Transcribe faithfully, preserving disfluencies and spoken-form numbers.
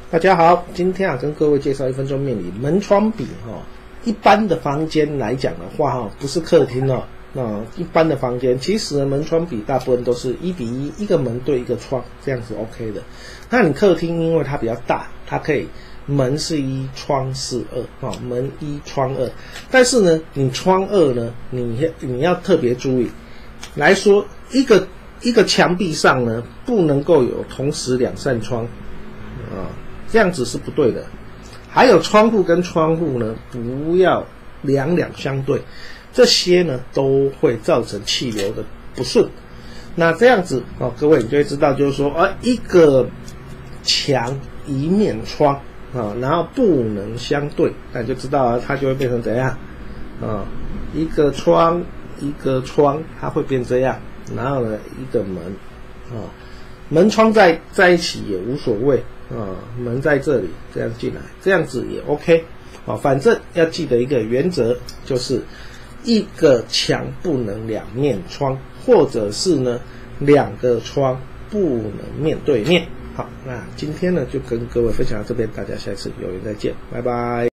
大家好，今天啊跟各位介绍一分钟命理门窗比哈、哦。一般的房间来讲的话哈，不是客厅哦，那一般的房间其实门窗比大部分都是一比一，一个门对一个窗，这样子 OK 的。那你客厅因为它比较大，它可以门是一，窗是二，哦，门一窗二。但是呢，你窗二呢，你你要特别注意来说，一个一个墙壁上呢，不能够有同时两扇窗啊。这样子是不对的。还有窗户跟窗户呢，不要两两相对，这些呢都会造成气流的不顺。那这样子哦，各位你就会知道，就是说，啊，一个墙一面窗啊，然后不能相对，那你就知道啊，它就会变成怎样啊？一个窗一个窗，它会变这样，然后呢一个门啊，门窗在在一起也无所谓。啊，门在这里，这样进来，这样子也 OK 啊。反正要记得一个原则，就是一个墙不能两面窗，或者是呢两个窗不能面对面。好，那今天呢就跟各位分享到这边，大家下次有缘再见，拜拜。